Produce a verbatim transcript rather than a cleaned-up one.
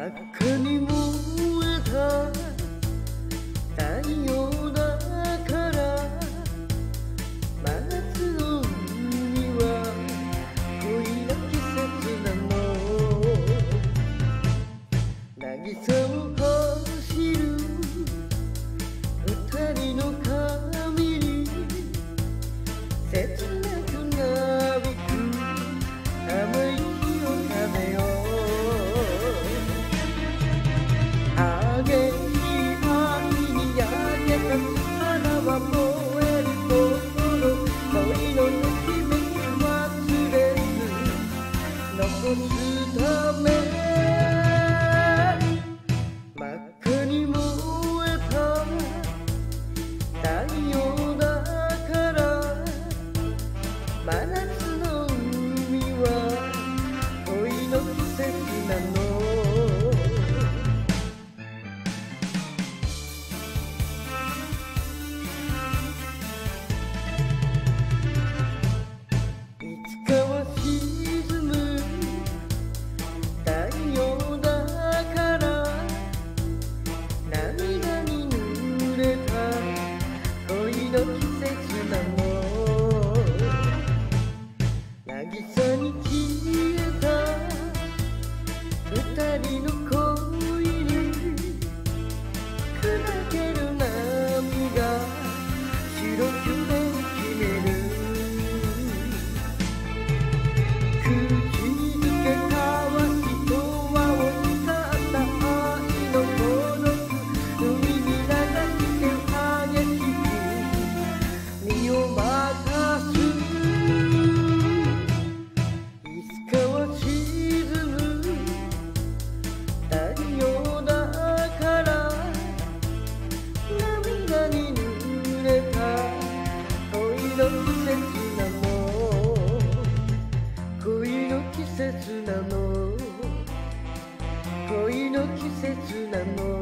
真っ赤に燃えた太陽だから真夏の海は恋の季節なの。渚を走る二人の髪に切なくなびく甘い日を食べよう。激しい秋に焼けた花は燃える心、恋のときめき忘れず残すため。真っ赤に燃えた太陽だから真夏の海は恋の季節なの。沈む太陽だから涙に濡れた恋の季節なの。渚に消えた二人の恋に砕ける波が白く決める。口につけ交わしと輪を使った愛の孤独、海に流して激しく身を任す。いつかは沈む太陽だから涙に濡れた恋の季節なの。恋の季節なの。恋の季節なの。